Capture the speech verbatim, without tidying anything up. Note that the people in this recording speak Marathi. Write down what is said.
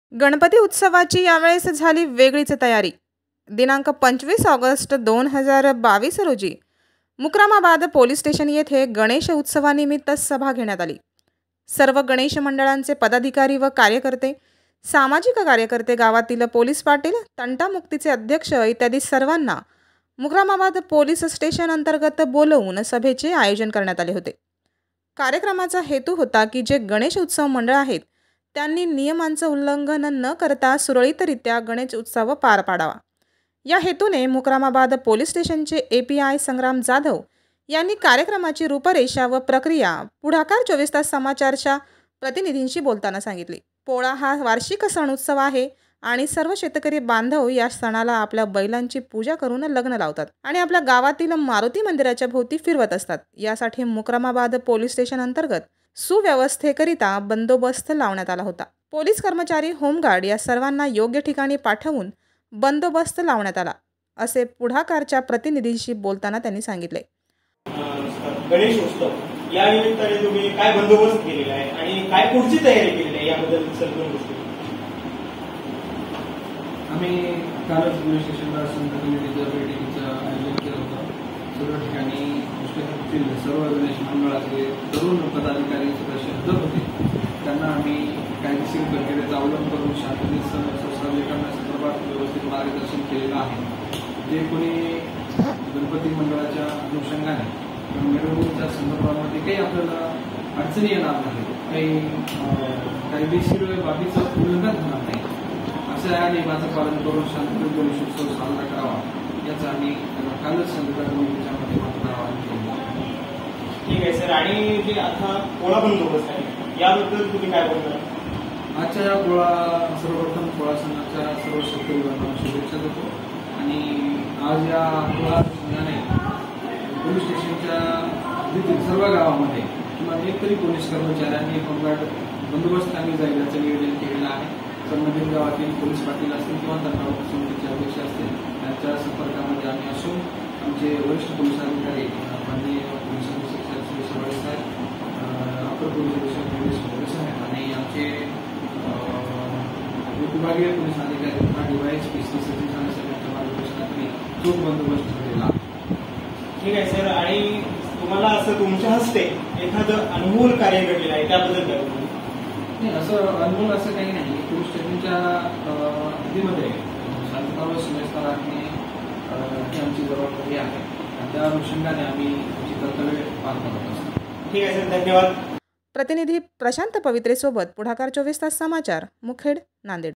गणपती उत्सवाची यावेळेस झाली वेगळीच तयारी। दिनांक पंचवीस ऑगस्ट दोन हजार बावीस रोजी मुक्रामाबाद पोलीस स्टेशन येथे गणेश उत्सवानिमित्त सभा घेण्यात आली। सर्व गणेश मंडळांचे पदाधिकारी व कार्यकर्ते, सामाजिक कार्यकर्ते, गावातील पोलीस पाटील, तंटामुक्तीचे अध्यक्ष इत्यादी सर्वांना मुक्रामाबाद पोलीस स्टेशन अंतर्गत बोलवून सभेचे आयोजन करण्यात आले होते। कार्यक्रमाचा हेतू होता की जे गणेश उत्सव मंडळ आहेत त्यांनी नियमांचं उल्लंघन न करता सुरळीतरित्या गणेश उत्सव पार पाडावा। या हेतूने मुक्रामाबाद पोलीस स्टेशनचे A P I Sangram Jadhav यांनी कार्यक्रमाची रूपरेषा व प्रक्रिया पुढाकार चोवीस तास समाचारच्या प्रतिनिधींशी बोलताना सांगितली। पोळा हा वार्षिक सण उत्सव आहे आणि सर्व शेतकरी बांधव या सणाला आपल्या बैलांची पूजा करून लग्न लावतात आणि आपल्या गावातील मारुती मंदिराच्या भोवती फिरवत असतात। यासाठी मुक्रामाबाद पोलीस स्टेशन अंतर्गत सुव्यवस्थेकरिता बंदोबस्त लावण्यात आला होता। पोलीस कर्मचारी, होमगार्ड या सर्वांना योग्य ठिकाणी पाठवून बंदोबस्त लावण्यात आला, असे पुढाकारच्या प्रतिनिधींशी बोलताना त्यांनी सांगितले। गणेश उत्सव या निमित्ताने तुम्ही काय बंदोबस्त केलेला आहे आणि काय पुढची तयारी केलेली आहे याबद्दल सर्व गोष्टी। आम्ही कालच पोलीस स्टेशनला संघटनेच्या बैठकीचं आयोजन केलं होतं। सर्व ठिकाणी स्टेशनतील सर्व गणेश मंडळाचे तरुण पदाधिकारी सदस्य हजर होते। त्यांना आम्ही कायदेशीर प्रक्रियेचा अवलंब करून शांततेत सण साजरे करण्यासंदर्भात व्यवस्थित मार्गदर्शन केलेलं आहे। जे कोणी गणपती मंडळाच्या अनुषंगाने मिरवणुकीच्या संदर्भामध्ये काही आपल्याला अडचणी येणार नाही, काही कायदेशीर बाबीचं उल्लंघन होणार नाही, असं नियमाचं पालन करून शांततेत गणेश उत्सव साजरा करावा याचा आम्ही कालच संघटनेच्या माध्यमातून आवाहन केलं। ठीक आहे सर, आणि जे आता पोळा बंदोबस्त आहे याबद्दल तुम्ही काय बोलता? आजच्या या पोळा सर्वप्रथम पोळा सणाच्या सर्व शेतकरी बांधवांना शुभेच्छा देतो आणि आज या पोळा सणाने पोलीस स्टेशनच्या हद्दीतील सर्व गावामध्ये किमान एक तरी पोलीस कर्मचाऱ्यांनी होमगार्ड बंदोबस्त आणली जाईल याचं नियोजन केलेलं आहे। संबंधित गावातील पोलीस पाटील असतील किंवा तंटामुक्ती समितीचे अध्यक्ष असतील यांच्या संपर्कामध्ये आम्ही असून आमचे वरिष्ठ पोलीस अधिकारी माननीय पोलीस अधीक्षक श्री सवाळे साहेब, अपर पोलीस अधीक्षक पोलीस पोलीस आहेत आणि आमचे उपविभागीय पोलीस अधिकारी डिवाईस पी सी सचिव साहेबांच्या मार्गदर्शनाखाली चोख बंदोबस्त ठेवलेला आहे। ठीक आहे सर, आणि तुम्हाला असं तुमच्या हस्ते एखादं अनमोल कार्य घडलेलं आहे त्याबद्दल काय बोलू? नाही, असं अनमोल असं काही नाही। पोलीस स्टेशनच्या हद्दीमध्ये शांतता व सुव्यवस्था राखणे ही आमची जबाबदारी आहे। त्या अनुषंगाने आम्ही आमची कर्तव्ये पार करत असतो। ठीक आहे सर, धन्यवाद। प्रतिनिधी प्रशांत पवित्रे सोबत पुढाकार चोवीस तास समाचार, मुखेड, नांदेड।